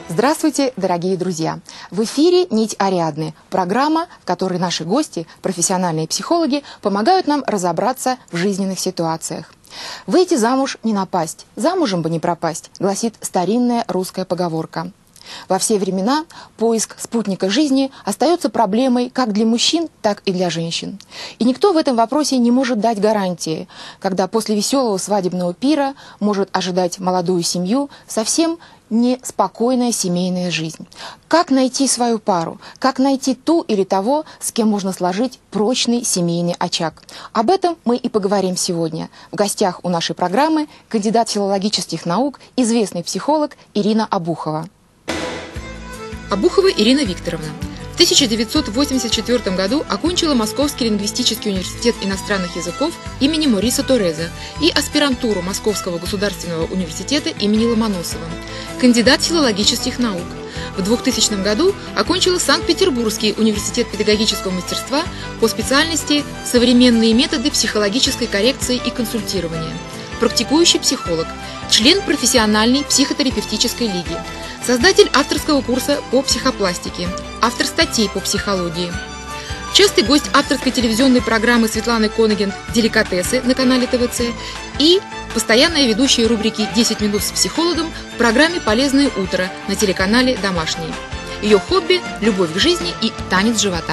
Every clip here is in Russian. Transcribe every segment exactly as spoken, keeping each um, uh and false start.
Здравствуйте, дорогие друзья! В эфире «Нить Ариадны» – программа, в которой наши гости, профессиональные психологи, помогают нам разобраться в жизненных ситуациях. «Выйти замуж не напасть, замужем бы не пропасть», гласит старинная русская поговорка. Во все времена поиск спутника жизни остается проблемой как для мужчин, так и для женщин. И никто в этом вопросе не может дать гарантии, когда после веселого свадебного пира может ожидать молодую семью совсем неспокойная семейная жизнь. Как найти свою пару? Как найти ту или того, с кем можно сложить прочный семейный очаг? Об этом мы и поговорим сегодня. В гостях у нашей программы кандидат филологических наук, известный психолог Ирина Обухова. Обухова Ирина Викторовна. В тысяча девятьсот восемьдесят четвёртом году окончила Московский лингвистический университет иностранных языков имени Мориса Тореза и аспирантуру Московского государственного университета имени Ломоносова, кандидат филологических наук. В двухтысячном году окончила Санкт-Петербургский университет педагогического мастерства по специальности «Современные методы психологической коррекции и консультирования», практикующий психолог, член профессиональной психотерапевтической лиги, создатель авторского курса по психопластике, автор статей по психологии. Частый гость авторской телевизионной программы Светланы Конагин «Деликатесы» на канале тэ вэ цэ и постоянная ведущая рубрики «десять минут с психологом» в программе «Полезное утро» на телеканале «Домашний». Ее хобби – любовь к жизни и танец живота.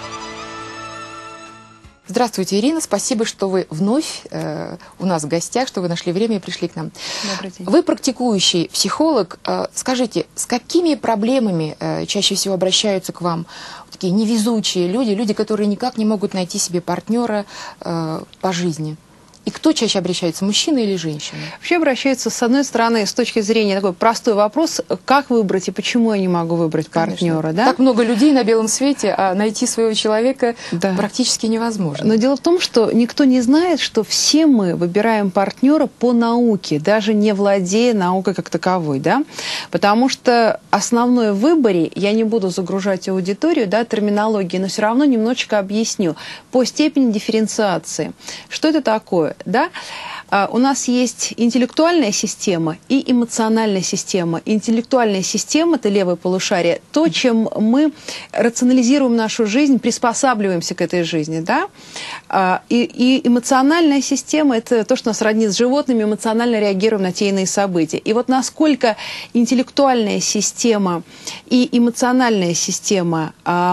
Здравствуйте, Ирина. Спасибо, что вы вновь э, у нас в гостях, что вы нашли время и пришли к нам. Добрый день. Вы практикующий психолог. Э, скажите, с какими проблемами э, чаще всего обращаются к вам такие невезучие люди, люди, которые никак не могут найти себе партнера э, по жизни? И кто чаще обращается, мужчина или женщина? Вообще обращаются, с одной стороны, с точки зрения такой простой вопрос, как выбрать и почему я не могу выбрать Конечно. партнера. Да? Так много людей на белом свете, а найти своего человека да. практически невозможно. Но дело в том, что никто не знает, что все мы выбираем партнера по науке, даже не владея наукой как таковой. Да? Потому что основное в выборе, я не буду загружать аудиторию да, терминологии, но все равно немножечко объясню, по степени дифференциации. Что это такое? Да? У нас есть интеллектуальная система и эмоциональная система. Интеллектуальная система – это левое полушарие, то, чем мы рационализируем нашу жизнь, приспосабливаемся к этой жизни. Да? И, и эмоциональная система – это то, что нас роднит с животными, эмоционально реагируем на те иные события. И вот насколько интеллектуальная система и эмоциональная система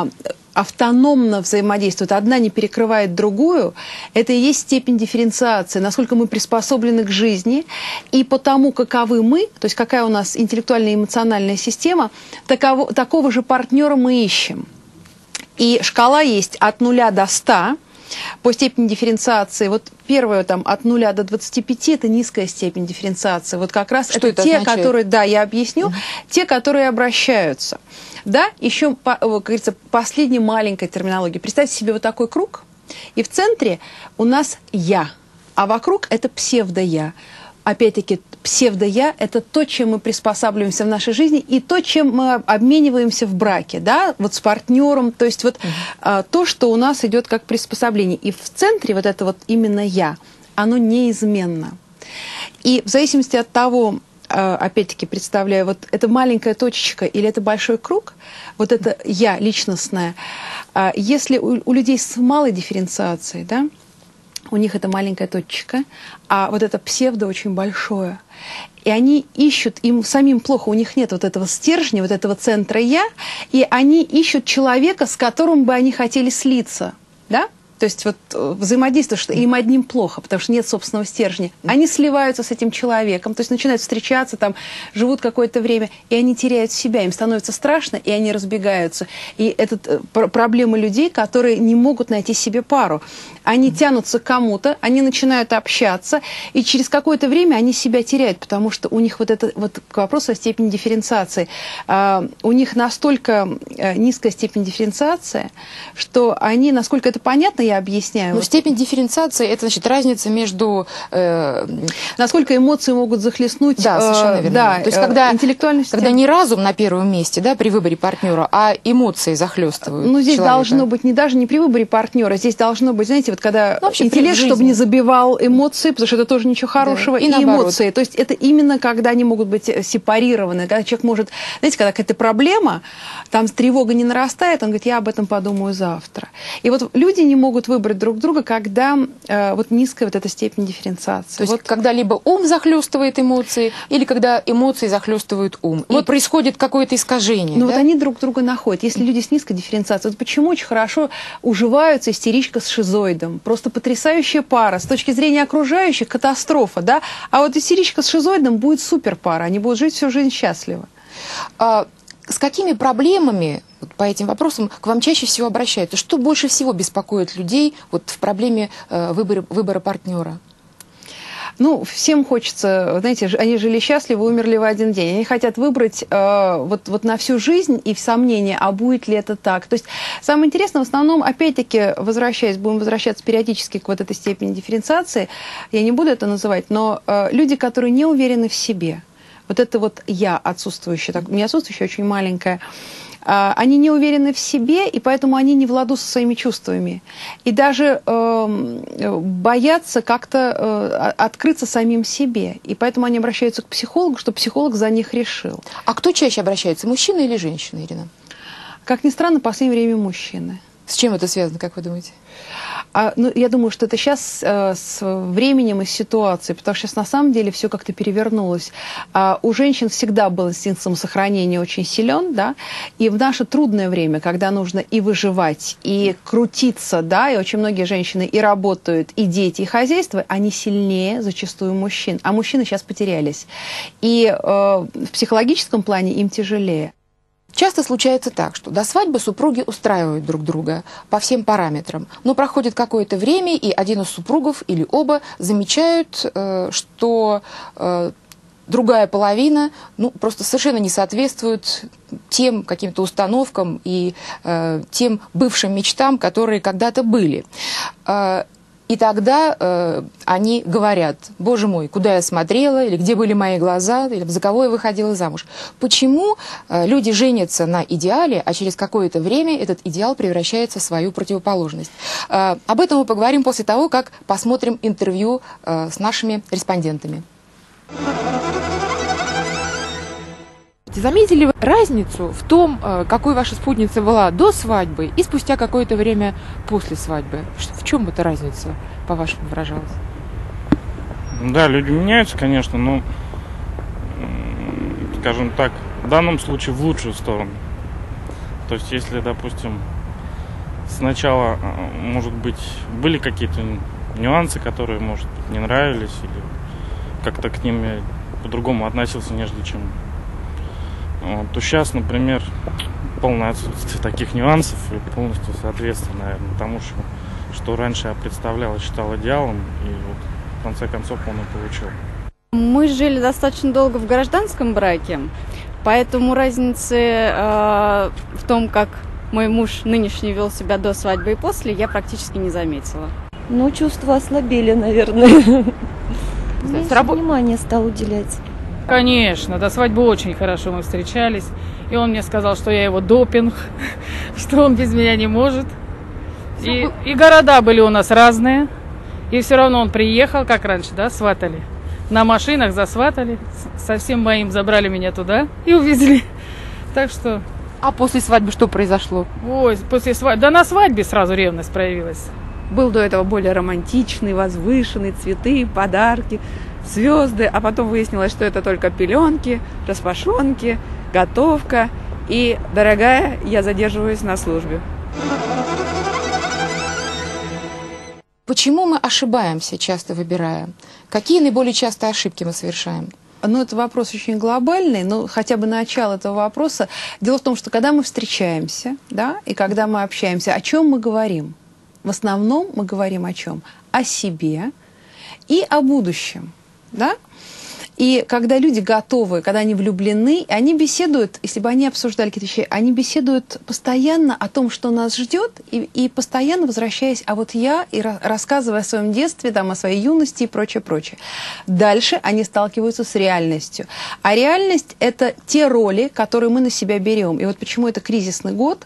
автономно взаимодействуют, одна не перекрывает другую, это и есть степень дифференциации, насколько мы приспособлены к жизни, и по тому, каковы мы, то есть какая у нас интеллектуальная и эмоциональная система, таково, такого же партнера мы ищем. И шкала есть от нуля до ста, по степени дифференциации, вот первое там от нуля до двадцати пяти это низкая степень дифференциации. Вот как раз Что это, это те, означает? которые, да, я объясню, угу. те, которые обращаются. Да, еще, как говорится, последняя маленькая терминология. Представьте себе вот такой круг, и в центре у нас «я», а вокруг это псевдо-я. Опять-таки, псевдо-я – это то, чем мы приспосабливаемся в нашей жизни, и то, чем мы обмениваемся в браке, да, вот с партнером, то есть вот mm-hmm. а, то, что у нас идет как приспособление. И в центре вот это вот именно «я», оно неизменно. И в зависимости от того, а, опять-таки, представляю, вот это маленькая точечка или это большой круг, вот это «я» личностное, а, если у, у людей с малой дифференциацией, да, у них это маленькая точечка, а вот это псевдо очень большое. И они ищут, им самим плохо, у них нет вот этого стержня, вот этого центра «я», и они ищут человека, с которым бы они хотели слиться, да? То есть вот взаимодействие, что им одним плохо, потому что нет собственного стержня. Они сливаются с этим человеком, то есть начинают встречаться, там, живут какое-то время, и они теряют себя, им становится страшно, и они разбегаются. И это проблема людей, которые не могут найти себе пару. Они тянутся к кому-то, они начинают общаться, и через какое-то время они себя теряют, потому что у них вот это, вот к вопросу о степени дифференциации, э, у них настолько низкая степень дифференциации, что они, насколько это понятно, я объясняю. Но степень дифференциации – это, значит, разница между… Э, насколько эмоции могут захлестнуть… Да, совершенно верно. Да, то есть, когда, интеллектуальность… когда не разум на первом месте, да, при выборе партнера, а эмоции захлестывают Ну, здесь человека. должно быть не даже не при выборе партнера, здесь должно быть, знаете, вот когда ну, интеллект, чтобы не забивал эмоции, потому что это тоже ничего хорошего, да, и, и эмоции. То есть это именно когда они могут быть сепарированы, когда человек может… Знаете, когда какая-то проблема, там тревога не нарастает, он говорит, я об этом подумаю завтра. И вот люди не могут выбрать друг друга, когда э, вот низкая вот эта степень дифференциации. То есть вот. когда либо ум захлестывает эмоции, или когда эмоции захлестывают ум. Вот и происходит какое-то искажение. Ну да? вот они друг друга находят. Если люди с низкой дифференциацией, вот почему очень хорошо уживаются истеричка с шизоидом. Просто потрясающая пара. С точки зрения окружающих катастрофа, да? А вот истеричка с шизоидом будет супер пара. Они будут жить всю жизнь счастливо. А, с какими проблемами вот, по этим вопросам к вам чаще всего обращаются? Что больше всего беспокоит людей вот, в проблеме э, выбора, выбора партнера? Ну, всем хочется, знаете, они жили счастливы, умерли в один день. Они хотят выбрать э, вот, вот на всю жизнь и в сомнении, а будет ли это так. То есть самое интересное, в основном, опять-таки, возвращаясь, будем возвращаться периодически к вот этой степени дифференциации, я не буду это называть, но э, люди, которые не уверены в себе, вот это вот «я» отсутствующее, так, не отсутствующее, очень маленькое, они не уверены в себе, и поэтому они не в ладу со своими чувствами. И даже э, боятся как-то э, открыться самим себе. И поэтому они обращаются к психологу, чтобы психолог за них решил. А кто чаще обращается, мужчина или женщина, Ирина? Как ни странно, в последнее время мужчины. С чем это связано, как вы думаете? А, ну, я думаю, что это сейчас э, с временем и с ситуацией, потому что сейчас на самом деле все как-то перевернулось. А, у женщин всегда был инстинкт самосохранения очень силен, да, и в наше трудное время, когда нужно и выживать, и крутиться, да, и очень многие женщины и работают, и дети, и хозяйство, они сильнее зачастую мужчин. А мужчины сейчас потерялись. И э, в психологическом плане им тяжелее. Часто случается так, что до свадьбы супруги устраивают друг друга по всем параметрам, но проходит какое-то время, и один из супругов или оба замечают, что другая половина ну, просто совершенно не соответствует тем каким-то установкам и тем бывшим мечтам, которые когда-то были. И тогда э, они говорят, боже мой, куда я смотрела, или где были мои глаза, или за кого я выходила замуж. Почему э, люди женятся на идеале, а через какое-то время этот идеал превращается в свою противоположность? Э, об этом мы поговорим после того, как посмотрим интервью э, с нашими респондентами. Заметили вы разницу в том, какой ваша спутница была до свадьбы и спустя какое-то время после свадьбы? В чем эта разница, по-вашему, выражалась? Да, люди меняются, конечно, но, скажем так, в данном случае в лучшую сторону. То есть, если, допустим, сначала, может быть, были какие-то нюансы, которые, может быть, не нравились, или как-то к ним я по-другому относился, нежели чем... то сейчас, например, полное отсутствие таких нюансов и полностью соответствует, наверное, тому, что, что раньше я представлял и считал идеалом, и вот в конце концов он и получил. Мы жили достаточно долго в гражданском браке, поэтому разницы э, в том, как мой муж нынешний вел себя до свадьбы и после, я практически не заметила. Ну, чувства ослабели, наверное. Меньше внимания стал уделять. Конечно, до свадьбы очень хорошо мы встречались. И он мне сказал, что я его допинг, что он без меня не может. И, и города были у нас разные. И все равно он приехал, как раньше, да, сватали. На машинах засватали. Со всем моим забрали меня туда и увезли. Так что... А после свадьбы что произошло? Ой, после свадьбы... Да на свадьбе сразу ревность проявилась. Был до этого более романтичный, возвышенный, цветы, подарки, звезды, а потом выяснилось, что это только пеленки, распашонки, готовка и, дорогая, я задерживаюсь на службе. Почему мы ошибаемся, часто выбирая? Какие наиболее частые ошибки мы совершаем? Ну, это вопрос очень глобальный, но хотя бы начало этого вопроса. Дело в том, что когда мы встречаемся, да, и когда мы общаемся, о чем мы говорим? В основном мы говорим о чем? О себе и о будущем. Да? И когда люди готовы, когда они влюблены, они беседуют, если бы они обсуждали какие-то вещи, они беседуют постоянно о том, что нас ждет, и, и постоянно возвращаясь, а вот я, и ra- рассказывая о своем детстве, там, о своей юности и прочее, прочее. Дальше они сталкиваются с реальностью. А реальность – это те роли, которые мы на себя берем. И вот почему это кризисный год,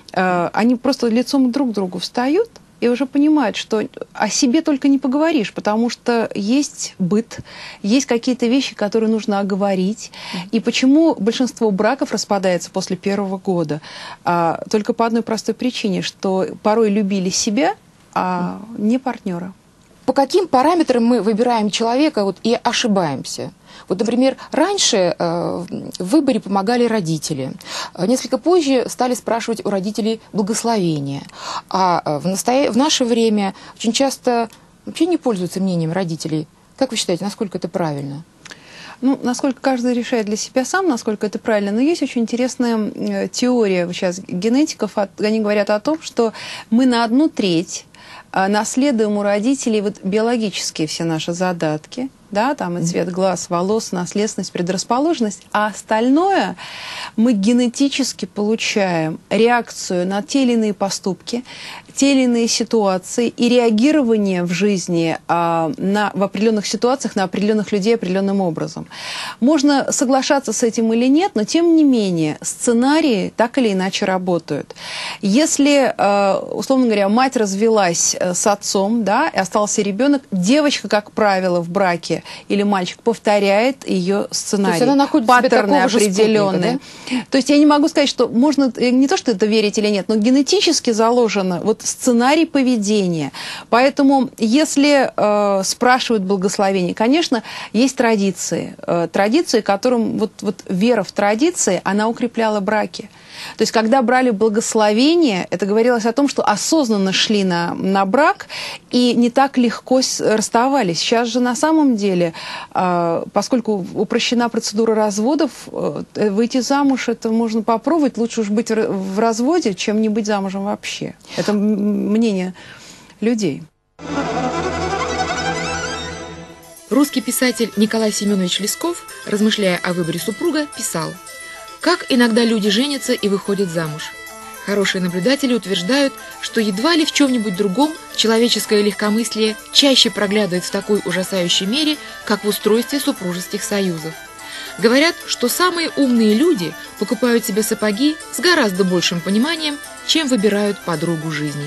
э, они просто лицом друг к другу встают, и уже понимают, что о себе только не поговоришь, потому что есть быт, есть какие-то вещи, которые нужно оговорить. И почему большинство браков распадается после первого года? А, только по одной простой причине, что порой любили себя, а не партнера. По каким параметрам мы выбираем человека вот, и ошибаемся? Вот, например, раньше э, в выборе помогали родители. Несколько позже стали спрашивать у родителей благословения. А в, настоя... в наше время очень часто вообще не пользуются мнением родителей. Как вы считаете, насколько это правильно? Ну, насколько каждый решает для себя сам, насколько это правильно. Но есть очень интересная э, теория сейчас генетиков. От, они говорят о том, что мы на одну треть э, наследуем у родителей вот, биологические все наши задатки. Да, там и цвет глаз, волос, наследственность, предрасположенность, а остальное мы генетически получаем реакцию на те или иные поступки, те или иные ситуации и реагирование в жизни а, на, в определенных ситуациях на определенных людей определенным образом. Можно соглашаться с этим или нет, но тем не менее сценарии так или иначе работают. Если, а, условно говоря, мать развелась с отцом, да, и остался ребенок, девочка, как правило, в браке или мальчик повторяет ее сценарий. То есть она находит паттерны определенные. Да? То есть я не могу сказать, что можно, не то, что это верить или нет, но генетически заложено вот сценарий поведения. Поэтому если э, спрашивают благословение, конечно, есть традиции. Э, традиции, которым вот, вот вера в традиции, она укрепляла браки. То есть, когда брали благословение, это говорилось о том, что осознанно шли на, на брак и не так легко расставались. Сейчас же на самом деле, э, поскольку упрощена процедура разводов, э, выйти замуж это можно попробовать. Лучше уж быть в разводе, чем не быть замужем вообще. Это мнение людей. Русский писатель Николай Семенович Лесков, размышляя о выборе супруга, писал: «Как иногда люди женятся и выходят замуж. Хорошие наблюдатели утверждают, что едва ли в чем-нибудь другом человеческое легкомыслие чаще проглядывает в такой ужасающей мере, как в устройстве супружеских союзов. Говорят, что самые умные люди покупают себе сапоги с гораздо большим пониманием, чем выбирают подругу жизни».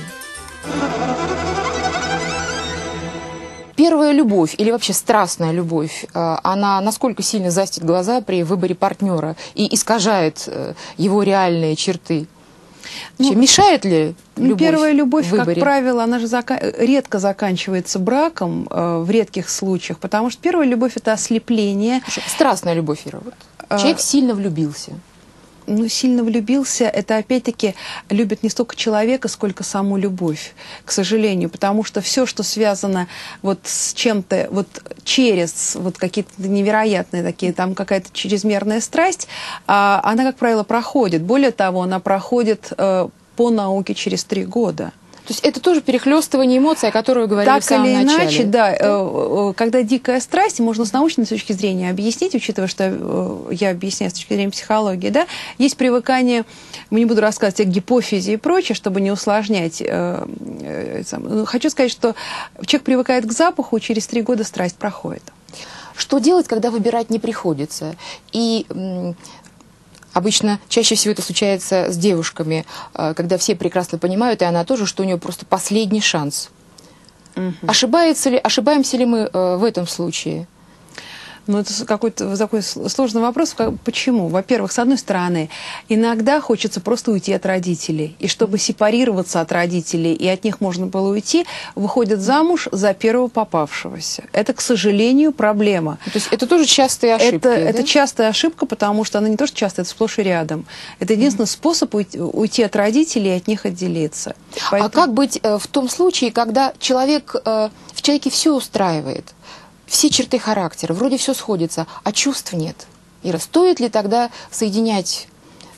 Первая любовь или вообще страстная любовь, она насколько сильно застит глаза при выборе партнера и искажает его реальные черты? Ну, мешает ли любовь? Первая любовь, как правило, она же зака... редко заканчивается браком, э, в редких случаях, потому что первая любовь – это ослепление. Страстная любовь, Ира. Вот. А... Человек сильно влюбился. Ну, сильно влюбился, это опять-таки любит не столько человека, сколько саму любовь, к сожалению, потому что все, что связано вот с чем-то, вот через вот какие-то невероятные такие, там какая-то чрезмерная страсть, а, она, как правило, проходит. Более того, она проходит а, по науке через три года. То есть это тоже перехлестывание эмоций, о которых вы говорили так в самом или начале. иначе, да, да. Когда дикая страсть, можно с научной точки зрения объяснить, учитывая, что я объясняю с точки зрения психологии, да, есть привыкание, не буду рассказывать о гипофизе и прочее, чтобы не усложнять. Хочу сказать, что человек привыкает к запаху, через три года страсть проходит. Что делать, когда выбирать не приходится? И... Обычно чаще всего это случается с девушками, когда все прекрасно понимают, и она тоже, что у нее просто последний шанс. Угу. Ошибается ли, ошибаемся ли мы в этом случае? Ну, это какой-то такой сложный вопрос. Почему? Во-первых, с одной стороны, иногда хочется просто уйти от родителей. И чтобы сепарироваться от родителей, и от них можно было уйти, выходят замуж за первого попавшегося. Это, к сожалению, проблема. То есть это тоже частая ошибка? Это, да? это частая ошибка, потому что она не то, что частая, это сплошь и рядом. Это единственный mm-hmm. способ уйти, уйти от родителей и от них отделиться. Поэтому... А как быть э, в том случае, когда человек, э, в человеке все устраивает? Все черты характера, вроде все сходится, а чувств нет. Ира, стоит ли тогда соединять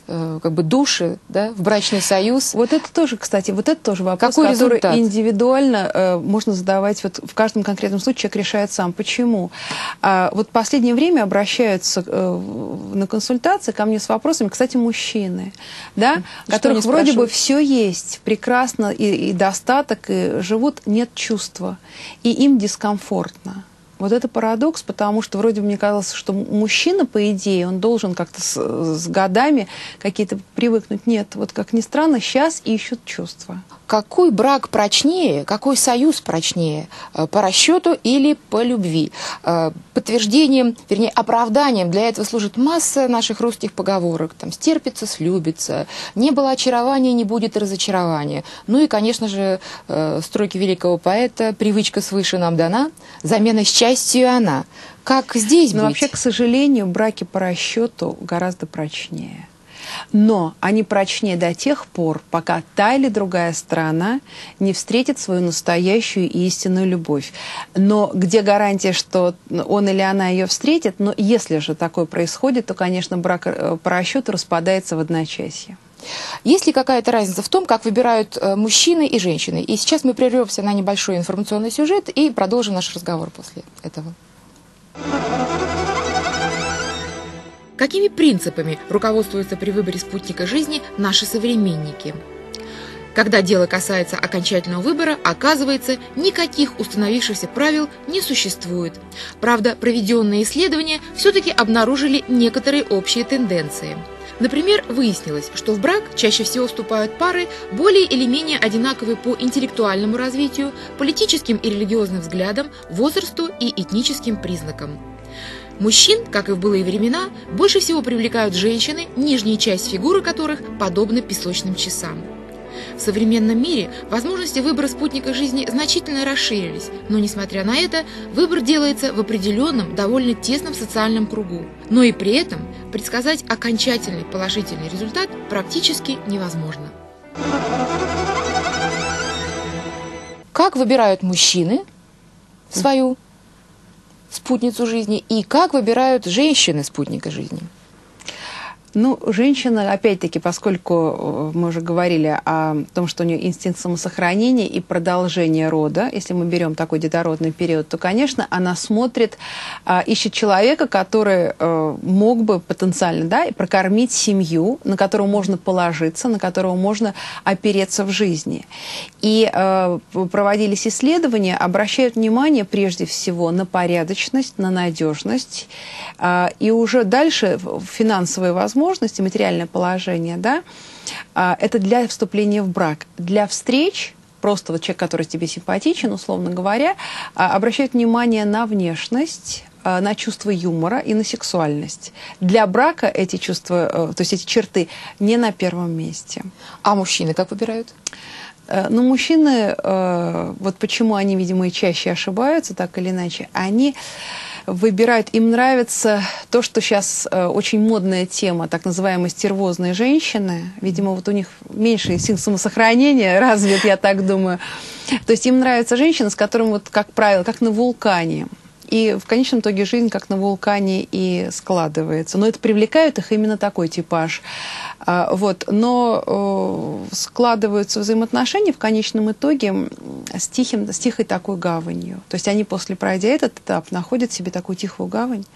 э, как бы души, да, в брачный союз. Вот это тоже, кстати, вот это тоже вопрос, Какой который результат? индивидуально э, можно задавать. Вот в каждом конкретном случае человек решает сам. Почему? А, вот в последнее время обращаются э, на консультации ко мне с вопросами, кстати, мужчины, да, у которых вроде бы все есть, прекрасно, и, и достаток, и живут, нет чувства, и им дискомфортно. Вот это парадокс, потому что вроде бы мне казалось, что мужчина, по идее, он должен как-то с, с годами какие-то привыкнуть. Нет, вот как ни странно, сейчас ищут чувства. Какой брак прочнее, какой союз прочнее, по расчету или по любви? Подтверждением, вернее, оправданием для этого служит масса наших русских поговорок. Там «стерпится, слюбится», «не было очарования, не будет и разочарования». Ну и, конечно же, строки великого поэта «привычка свыше нам дана, замена счастью она». Как здесь быть? Но вообще, к сожалению, браки по расчету гораздо прочнее. Но они прочнее до тех пор, пока та или другая сторона не встретит свою настоящую и истинную любовь. Но где гарантия, что он или она ее встретит? Но если же такое происходит, то, конечно, брак по расчету распадается в одночасье. Есть ли какая-то разница в том, как выбирают мужчины и женщины? И сейчас мы прервемся на небольшой информационный сюжет и продолжим наш разговор после этого. Какими принципами руководствуются при выборе спутника жизни наши современники? Когда дело касается окончательного выбора, оказывается, никаких установившихся правил не существует. Правда, проведенные исследования все-таки обнаружили некоторые общие тенденции. Например, выяснилось, что в брак чаще всего вступают пары более или менее одинаковые по интеллектуальному развитию, политическим и религиозным взглядам, возрасту и этническим признакам. Мужчин, как и в былые времена, больше всего привлекают женщины, нижняя часть фигуры которых подобна песочным часам. В современном мире возможности выбора спутника жизни значительно расширились, но, несмотря на это, выбор делается в определенном, довольно тесном социальном кругу. Но и при этом предсказать окончательный положительный результат практически невозможно. Как выбирают мужчины свою спутницу жизни и как выбирают женщины спутника жизни? Ну, женщина, опять-таки, поскольку мы уже говорили о том, что у нее инстинкт самосохранения и продолжения рода, если мы берем такой детородный период, то, конечно, она смотрит, ищет человека, который мог бы потенциально, да, прокормить семью, на которого можно положиться, на которого можно опереться в жизни. И проводились исследования, обращают внимание прежде всего на порядочность, на надежность, и уже дальше финансовые возможности, материальное положение, да, это для вступления в брак. Для встреч, просто вот человек, который тебе симпатичен, условно говоря, обращает внимание на внешность, на чувство юмора и на сексуальность. Для брака эти чувства, то есть эти черты, не на первом месте. А мужчины как выбирают? Ну, мужчины, вот почему они, видимо, и чаще ошибаются, так или иначе, они выбирают, им нравится то, что сейчас э, очень модная тема, так называемые стервозные женщины. Видимо, вот у них меньше инстинкт самосохранения развит, я так думаю. То есть им нравятся женщины, с которыми, вот, как правило, как на вулкане. И в конечном итоге жизнь как на вулкане и складывается. Но это привлекает их именно такой типаж. А, вот. Но э, складываются взаимоотношения в конечном итоге с, тихим, с тихой такой гаванью. То есть они после, пройдя этот этап, находят себе такую тихую гавань,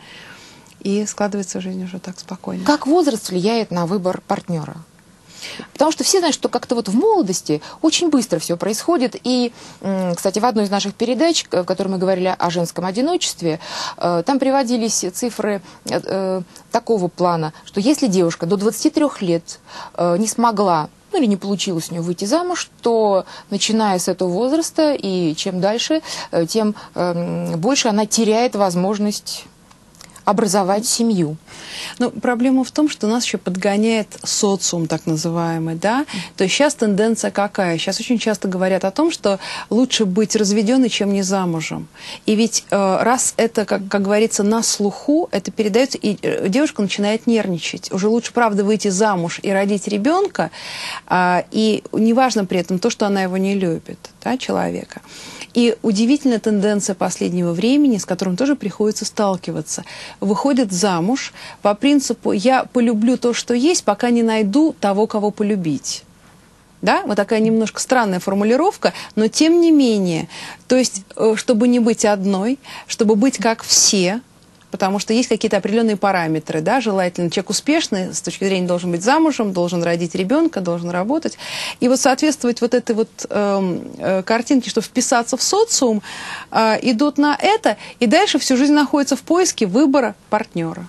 и складывается жизнь уже так спокойно. Как возраст влияет на выбор партнера? Потому что все знают, что как-то вот в молодости очень быстро все происходит. И, кстати, в одной из наших передач, в которой мы говорили о женском одиночестве, там приводились цифры такого плана, что если девушка до двадцати трёх лет не смогла, ну или не получилось у нее выйти замуж, то начиная с этого возраста и чем дальше, тем больше она теряет возможность образовать семью. Но проблема в том, что нас еще подгоняет социум, так называемый, да. То есть сейчас тенденция какая? Сейчас очень часто говорят о том, что лучше быть разведенной, чем не замужем. И ведь э, раз это, как, как говорится, на слуху, это передается, и девушка начинает нервничать. Уже лучше, правда, выйти замуж и родить ребенка, э, и неважно при этом то, что она его не любит. да, человека. И удивительная тенденция последнего времени, с которым тоже приходится сталкиваться. Выходит замуж по принципу «я полюблю то, что есть, пока не найду того, кого полюбить». Да? Вот такая немножко странная формулировка, но тем не менее, то есть, чтобы не быть одной, чтобы быть как все, потому что есть какие-то определенные параметры, да, желательно человек успешный, с точки зрения должен быть замужем, должен родить ребенка, должен работать, и вот соответствовать вот этой вот э, э, картинке, чтобы вписаться в социум, э, идут на это, и дальше всю жизнь находятся в поиске выбора партнера.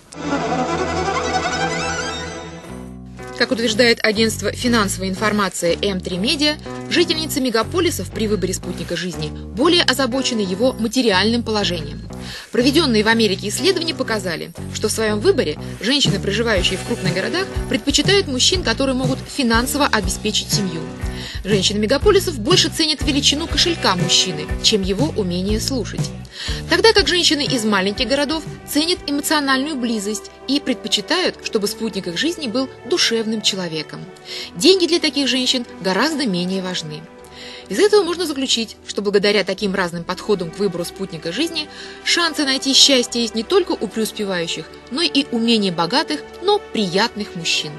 Как утверждает агентство финансовой информации эм три Медиа, жительницы мегаполисов при выборе спутника жизни более озабочены его материальным положением. Проведенные в Америке исследования показали, что в своем выборе женщины, проживающие в крупных городах, предпочитают мужчин, которые могут финансово обеспечить семью. Женщины мегаполисов больше ценят величину кошелька мужчины, чем его умение слушать. Тогда как женщины из маленьких городов ценят эмоциональную близость и предпочитают, чтобы спутник их жизни был душевным человеком. Деньги для таких женщин гораздо менее важны. Из этого можно заключить, что благодаря таким разным подходам к выбору спутника жизни шансы найти счастье есть не только у преуспевающих, но и у менее богатых, но приятных мужчин.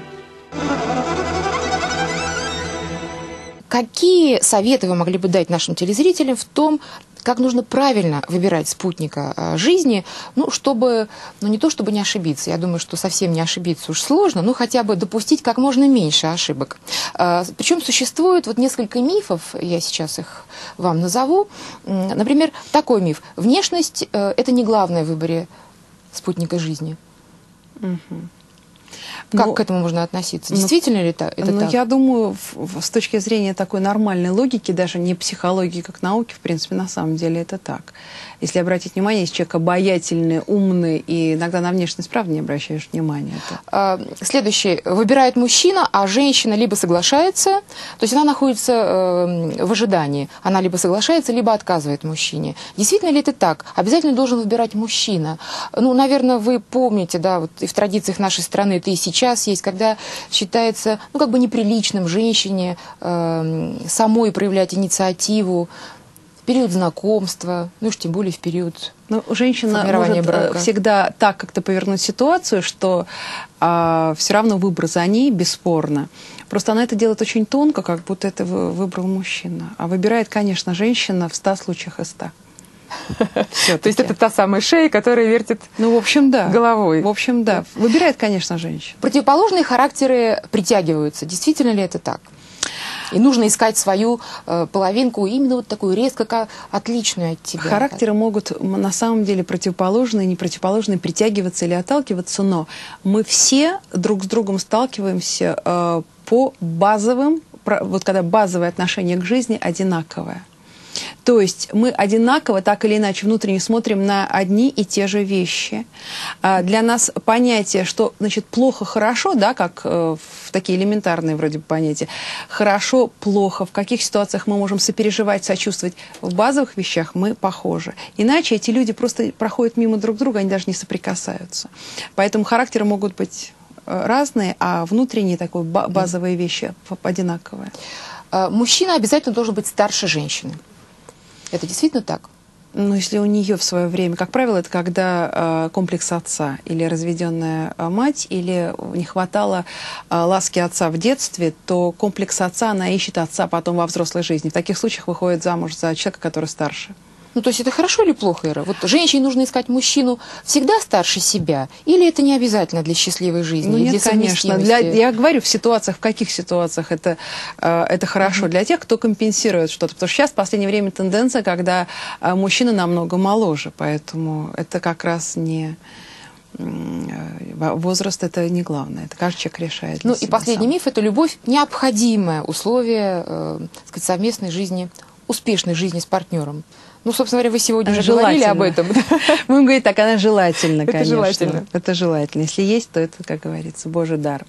Какие советы вы могли бы дать нашим телезрителям в том, как нужно правильно выбирать спутника жизни, ну, чтобы, ну, не то чтобы не ошибиться, я думаю, что совсем не ошибиться уж сложно, но хотя бы допустить как можно меньше ошибок. Причем существует вот несколько мифов, я сейчас их вам назову. Например, такой миф. Внешность – это не главное в выборе спутника жизни. Угу. Как ну, к этому можно относиться? Действительно ну, ли это, это ну, так? Я думаю, в, в, с точки зрения такой нормальной логики, даже не психологии как науки, в принципе, на самом деле это так. Если обратить внимание, если человек обаятельный, умный, и иногда на внешность, правда, не обращаешь внимания. Это... Следующий. Выбирает мужчина, а женщина либо соглашается, то есть она находится в ожидании. Она либо соглашается, либо отказывает мужчине. Действительно ли это так? Обязательно должен выбирать мужчина. Ну, наверное, вы помните, да, вот и в традициях нашей страны это и сейчас есть, когда считается, ну, как бы неприличным женщине э, самой проявлять инициативу в период знакомства, ну уж тем более в период ну, женщина может брака. Всегда так как-то повернуть ситуацию, что а, все равно выбор за ней, бесспорно. Просто она это делает очень тонко, как будто это выбрал мужчина. А выбирает, конечно, женщина в ста случаях из ста. То есть это та самая шея, которая вертит ну, в общем, да. головой. В общем, да. Выбирает, конечно, женщина. Противоположные характеры притягиваются. Действительно ли это так? И нужно искать свою э, половинку, именно вот такую резко отличную от тебя. Характеры могут на самом деле противоположные, не противоположные, притягиваться или отталкиваться, но мы все друг с другом сталкиваемся э, по базовым, вот когда базовое отношение к жизни одинаковое. То есть мы одинаково, так или иначе, внутренне смотрим на одни и те же вещи. Для нас понятие, что, значит, плохо-хорошо, да, как в такие элементарные вроде бы понятия, хорошо-плохо, в каких ситуациях мы можем сопереживать, сочувствовать, в базовых вещах мы похожи. Иначе эти люди просто проходят мимо друг друга, они даже не соприкасаются. Поэтому характеры могут быть разные, а внутренние такие базовые вещи одинаковые. Мужчина обязательно должен быть старше женщины. Это действительно так? Ну, если у нее в свое время, как правило, это когда э, комплекс отца или разведенная э, мать, или не хватало э, ласки отца в детстве, то комплекс отца, она ищет отца потом во взрослой жизни. В таких случаях выходит замуж за человека, который старше. Ну, то есть это хорошо или плохо, Ира? Вот женщине нужно искать мужчину всегда старше себя? Или это не обязательно для счастливой жизни? Ну, нет, для конечно. Для, я говорю, в ситуациях, в каких ситуациях это, э, это хорошо? Mm-hmm. Для тех, кто компенсирует что-то. Потому что сейчас в последнее время тенденция, когда э, мужчина намного моложе. Поэтому это как раз не... Возраст – это не главное. Это каждый человек решает. Ну, и последний сам. Миф – это любовь – необходимое условие э, сказать, совместной жизни, успешной жизни с партнером. Ну, собственно говоря, вы сегодня уже говорили об этом. Мы будем говорить так, она желательна, конечно. Это желательно. Это желательно. Если есть, то это, как говорится, Божий дар.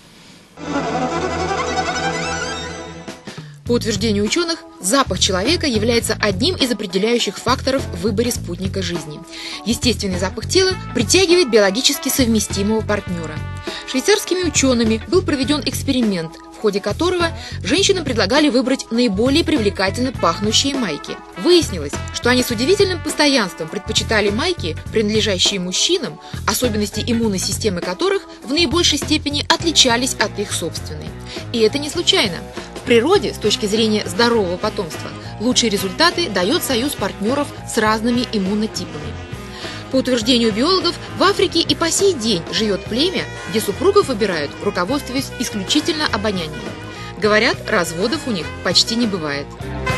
По утверждению ученых, запах человека является одним из определяющих факторов в выборе спутника жизни. Естественный запах тела притягивает биологически совместимого партнера. Швейцарскими учеными был проведен эксперимент, в ходе которого женщинам предлагали выбрать наиболее привлекательно пахнущие майки. Выяснилось, что они с удивительным постоянством предпочитали майки, принадлежащие мужчинам, особенности иммунной системы которых в наибольшей степени отличались от их собственной. И это не случайно. В природе, с точки зрения здорового потомства, лучшие результаты дает союз партнеров с разными иммунотипами. По утверждению биологов, в Африке и по сей день живет племя, где супругов выбирают, руководствуясь исключительно обонянием. Говорят, разводов у них почти не бывает.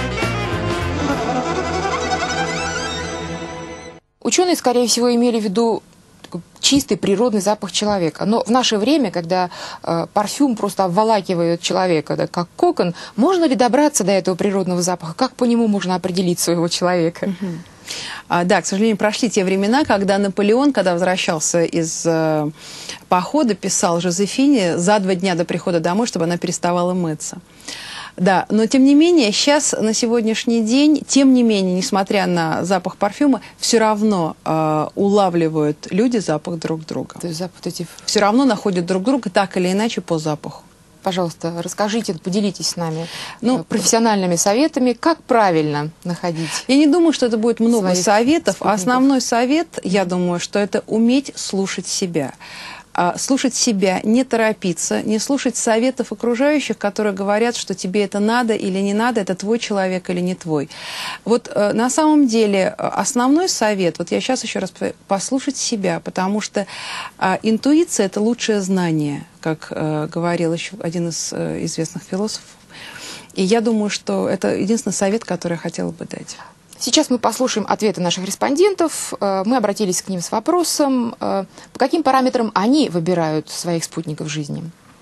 Ученые, скорее всего, имели в виду чистый природный запах человека. Но в наше время, когда э, парфюм просто обволакивает человека, да, как кокон, можно ли добраться до этого природного запаха? Как по нему можно определить своего человека? Угу. А, да, к сожалению, прошли те времена, когда Наполеон, когда возвращался из э, похода, писал Жозефине за два дня до прихода домой, чтобы она переставала мыться. Да, но тем не менее, сейчас, на сегодняшний день, тем не менее, несмотря на запах парфюма, все равно э, улавливают люди запах друг друга. То есть запах эти... Все равно находят друг друга так или иначе по запаху. Пожалуйста, расскажите, поделитесь с нами ну, профессиональными советами, как правильно находить. Я не думаю, что это будет много советов. Спутников. Основной совет, я думаю, что это уметь слушать себя. Слушать себя, не торопиться, не слушать советов окружающих, которые говорят, что тебе это надо или не надо, это твой человек или не твой. Вот э, на самом деле основной совет, вот я сейчас еще раз послушать себя, потому что э, интуиция – это лучшее знание, как э, говорил еще один из э, известных философов. И я думаю, что это единственный совет, который я хотела бы дать. Сейчас мы послушаем ответы наших респондентов. Мы обратились к ним с вопросом, по каким параметрам они выбирают своих спутников жизни.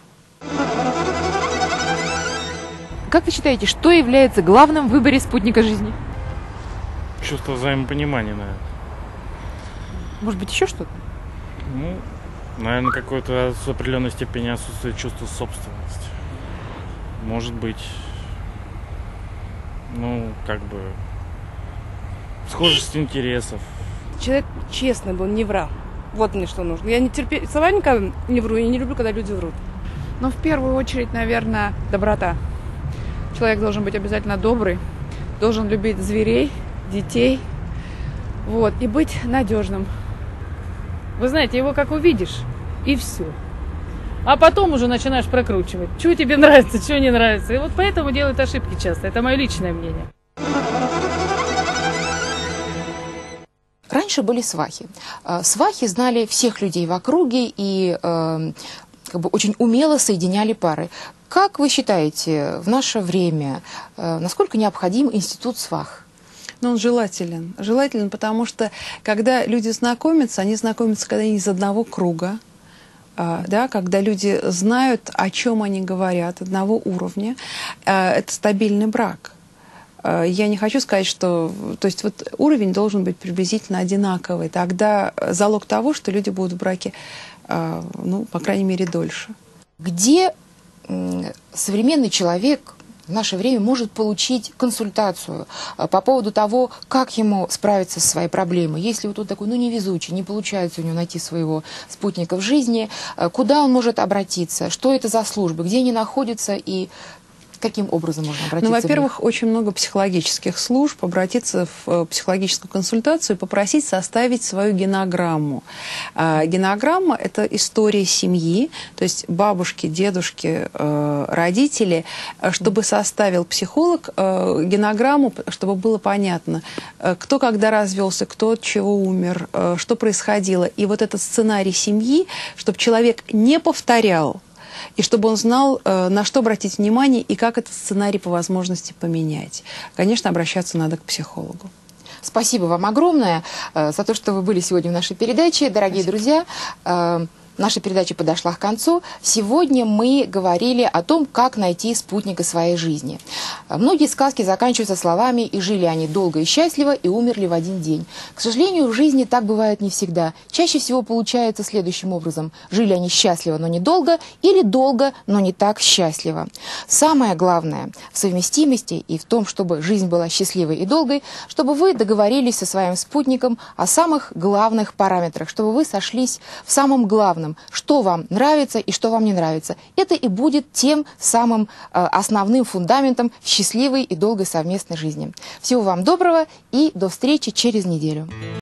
Как вы считаете, что является главным в выборе спутника жизни? Чувство взаимопонимания, наверное. Может быть, еще что-то? Ну, наверное, какое-то с определенной степени отсутствие чувства собственности. Может быть, ну, как бы... схожесть интересов. Человек честный был, не врал. Вот мне что нужно. Я не терпи... сама никогда не вру, я не люблю, когда люди врут. Ну, в первую очередь, наверное, доброта. Человек должен быть обязательно добрый, должен любить зверей, детей, вот, и быть надежным. Вы знаете, его как увидишь, и все. А потом уже начинаешь прокручивать, что тебе нравится, что не нравится. И вот поэтому делают ошибки часто. Это мое личное мнение. Раньше были свахи. Свахи знали всех людей в округе и э, как бы очень умело соединяли пары. Как вы считаете, в наше время, э, насколько необходим институт свах? Ну, он желателен. Желателен, потому что, когда люди знакомятся, они знакомятся, когда они из одного круга, э, да, когда люди знают, о чем они говорят, одного уровня. Э, это стабильный брак. Я не хочу сказать, что... То есть вот уровень должен быть приблизительно одинаковый. Тогда залог того, что люди будут в браке, ну, по крайней мере, дольше. Где современный человек в наше время может получить консультацию по поводу того, как ему справиться со своей проблемой? Если вот он такой, ну, невезучий, не получается у него найти своего спутника в жизни, куда он может обратиться? Что это за службы? Где они находятся и... Каким образом можно обратиться? Ну, во-первых, очень много психологических служб. Обратиться в психологическую консультацию и попросить составить свою генограмму. А, генограмма – это история семьи, то есть бабушки, дедушки, э, родители, чтобы составил психолог э, генограмму, чтобы было понятно, э, кто когда развелся, кто от чего умер, э, что происходило. И вот этот сценарий семьи, чтобы человек не повторял, и чтобы он знал, на что обратить внимание и как этот сценарий по возможности поменять. Конечно, обращаться надо к психологу. Спасибо вам огромное за то, что вы были сегодня в нашей передаче. Дорогие Спасибо. друзья, наша передача подошла к концу. Сегодня мы говорили о том, как найти спутника своей жизни. Многие сказки заканчиваются словами «и жили они долго и счастливо, и умерли в один день». К сожалению, в жизни так бывает не всегда. Чаще всего получается следующим образом. Жили они счастливо, но недолго, или долго, но не так счастливо. Самое главное в совместимости и в том, чтобы жизнь была счастливой и долгой, чтобы вы договорились со своим спутником о самых главных параметрах, чтобы вы сошлись в самом главном. главным, что вам нравится и что вам не нравится. Это и будет тем самым э, основным фундаментом счастливой и долгой совместной жизни. Всего вам доброго и до встречи через неделю.